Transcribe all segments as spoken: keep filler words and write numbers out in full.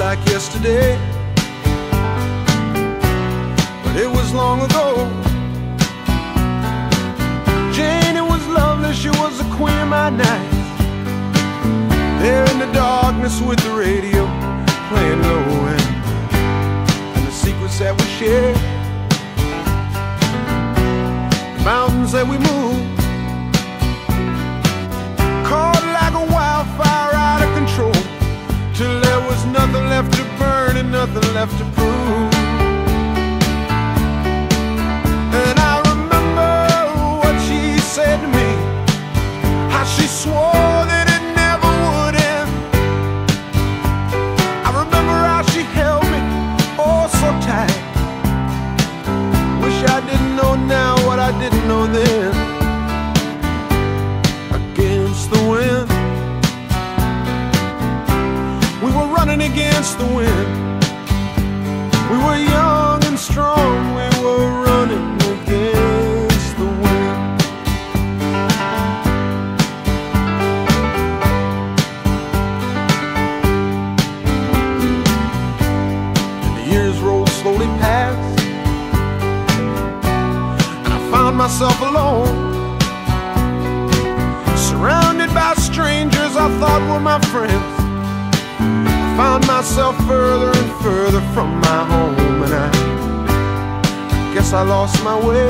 like yesterday, but it was long ago. Janey was lovely, she was the queen of my night. There in the darkness with the radio playing low end, and the secrets that we shared, the mountains that we moved, caught like a wildfire out of control, till there was nothing left to burn and nothing left to prove. And I remember what she said to me, how she swore that it never would end. I remember how she held me oh so tight. Wish I didn't know now what I didn't know then. Against the wind, we were running against the wind. We were young and strong, we were running against the wind. And the years rolled slowly past, and I found myself alone, surrounded by strangers I thought were my friends. Found myself further and further from my home, and I guess I lost my way.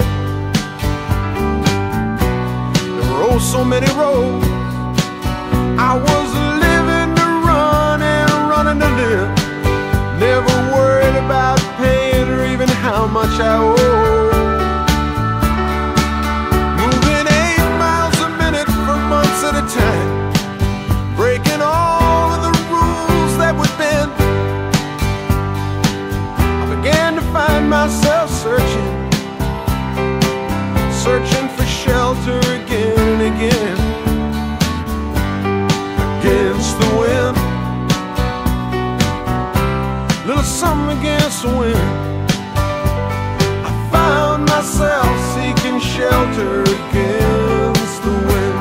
There were oh so many roads. I was living to run and running to live, never worried about paying or even how much I owe. Moving eight miles a minute for months at a time, breaking all of the that would bend. I began to find myself searching, searching for shelter again and again. Against the wind, little something against the wind. I found myself seeking shelter against the wind.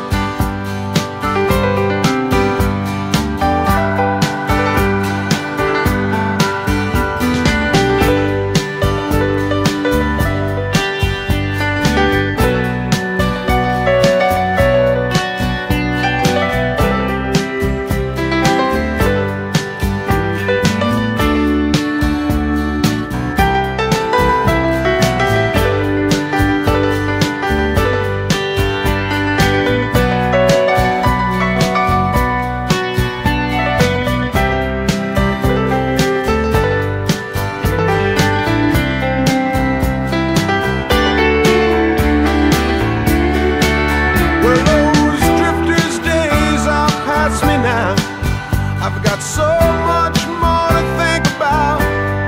I've got so much more to think about,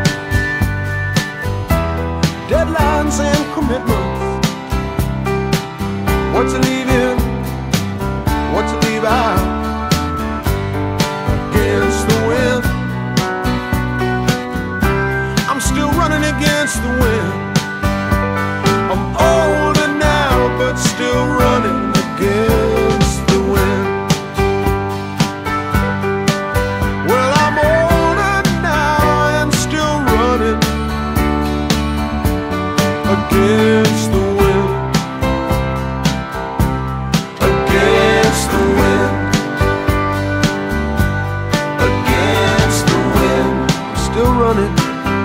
deadlines and commitments, what to leave in, what to leave out. Against the wind, I'm still running against the wind. I'm older now, but still running against the wind. Against the wind, against the wind, against the wind. I'm still running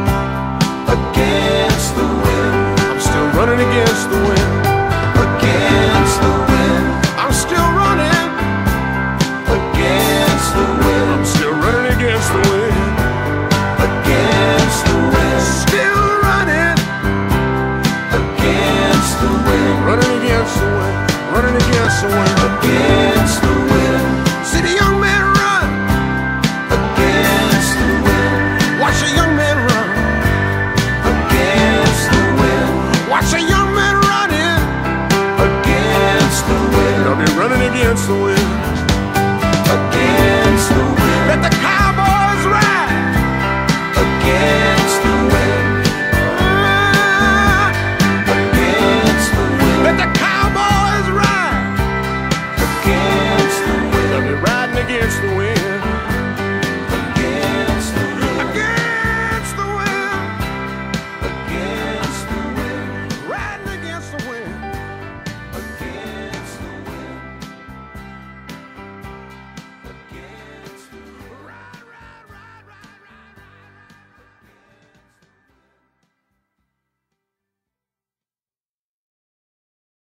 against the wind. I'm still running against the wind. Against the wind, I'm still running against the wind. I'm still running against the wind. Against the wind, still running against the wind, running against the wind, running against the wind, against the wind. See the young man run against the wind. Watch a young man run against the wind. Watch a young man running against the wind. I'll be running against the wind.